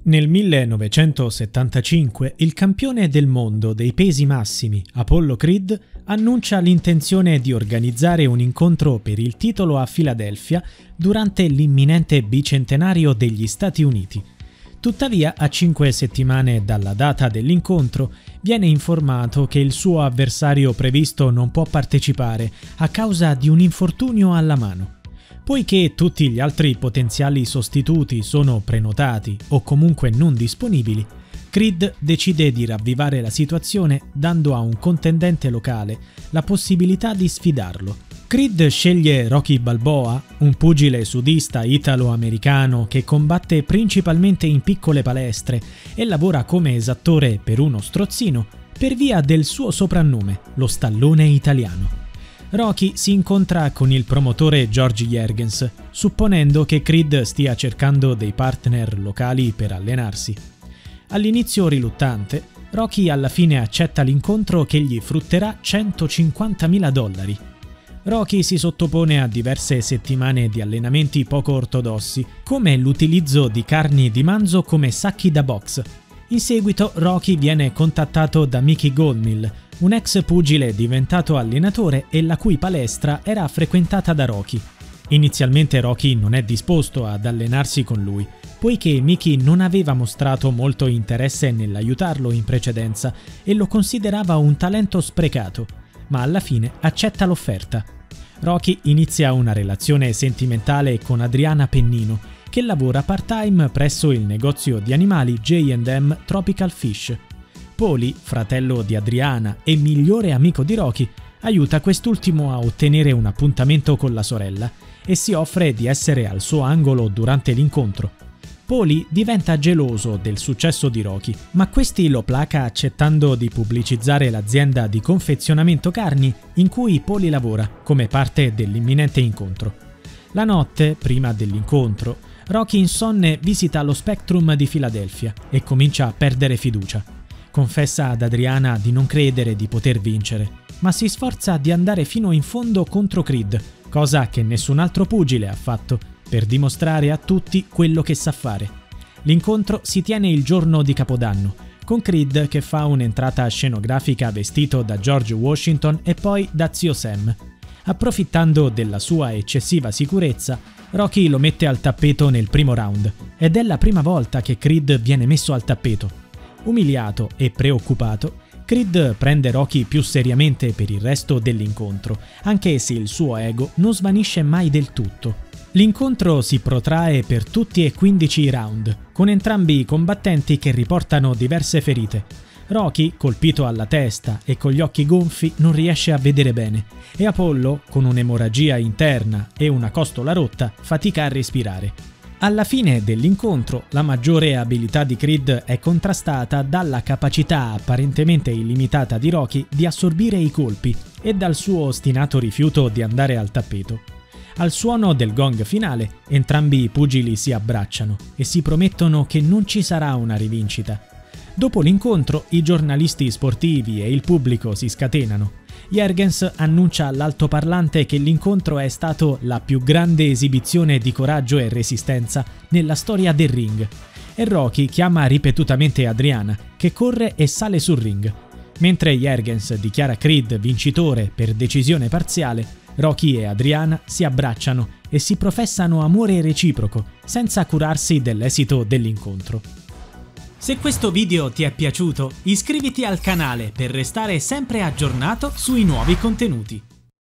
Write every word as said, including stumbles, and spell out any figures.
Nel millenovecentosettantacinque il campione del mondo dei pesi massimi, Apollo Creed, annuncia l'intenzione di organizzare un incontro per il titolo a Filadelfia durante l'imminente bicentenario degli Stati Uniti. Tuttavia, a cinque settimane dalla data dell'incontro, viene informato che il suo avversario previsto non può partecipare a causa di un infortunio alla mano. Poiché tutti gli altri potenziali sostituti sono prenotati o comunque non disponibili, Creed decide di ravvivare la situazione dando a un contendente locale la possibilità di sfidarlo. Creed sceglie Rocky Balboa, un pugile sudista italo-americano che combatte principalmente in piccole palestre e lavora come esattore per uno strozzino per via del suo soprannome, lo Stallone italiano. Rocky si incontra con il promotore George Jergens, supponendo che Creed stia cercando dei partner locali per allenarsi. All'inizio riluttante, Rocky alla fine accetta l'incontro che gli frutterà centocinquantamila dollari. Rocky si sottopone a diverse settimane di allenamenti poco ortodossi, come l'utilizzo di carni di manzo come sacchi da box. In seguito Rocky viene contattato da Mickey Goldmill, un ex pugile diventato allenatore e la cui palestra era frequentata da Rocky. Inizialmente Rocky non è disposto ad allenarsi con lui, poiché Mickey non aveva mostrato molto interesse nell'aiutarlo in precedenza e lo considerava un talento sprecato, ma alla fine accetta l'offerta. Rocky inizia una relazione sentimentale con Adriana Pennino, che lavora part-time presso il negozio di animali J and M Tropical Fish. Paulie, fratello di Adriana e migliore amico di Rocky, aiuta quest'ultimo a ottenere un appuntamento con la sorella e si offre di essere al suo angolo durante l'incontro. Paulie diventa geloso del successo di Rocky, ma questi lo placa accettando di pubblicizzare l'azienda di confezionamento carni in cui Paulie lavora come parte dell'imminente incontro. La notte, prima dell'incontro, Rocky insonne visita lo Spectrum di Filadelfia e comincia a perdere fiducia. Confessa ad Adriana di non credere di poter vincere, ma si sforza di andare fino in fondo contro Creed, cosa che nessun altro pugile ha fatto, per dimostrare a tutti quello che sa fare. L'incontro si tiene il giorno di Capodanno, con Creed che fa un'entrata scenografica vestito da George Washington e poi da zio Sam. Approfittando della sua eccessiva sicurezza, Rocky lo mette al tappeto nel primo round, ed è la prima volta che Creed viene messo al tappeto. Umiliato e preoccupato, Creed prende Rocky più seriamente per il resto dell'incontro, anche se il suo ego non svanisce mai del tutto. L'incontro si protrae per tutti e quindici i round, con entrambi i combattenti che riportano diverse ferite. Rocky, colpito alla testa e con gli occhi gonfi, non riesce a vedere bene, e Apollo, con un'emorragia interna e una costola rotta, fatica a respirare. Alla fine dell'incontro, la maggiore abilità di Creed è contrastata dalla capacità apparentemente illimitata di Rocky di assorbire i colpi e dal suo ostinato rifiuto di andare al tappeto. Al suono del gong finale, entrambi i pugili si abbracciano e si promettono che non ci sarà una rivincita. Dopo l'incontro, i giornalisti sportivi e il pubblico si scatenano. Jergens annuncia all'altoparlante che l'incontro è stato la più grande esibizione di coraggio e resistenza nella storia del ring, e Rocky chiama ripetutamente Adriana, che corre e sale sul ring. Mentre Jergens dichiara Creed vincitore per decisione parziale, Rocky e Adriana si abbracciano e si professano amore reciproco, senza curarsi dell'esito dell'incontro. Se questo video ti è piaciuto, iscriviti al canale per restare sempre aggiornato sui nuovi contenuti.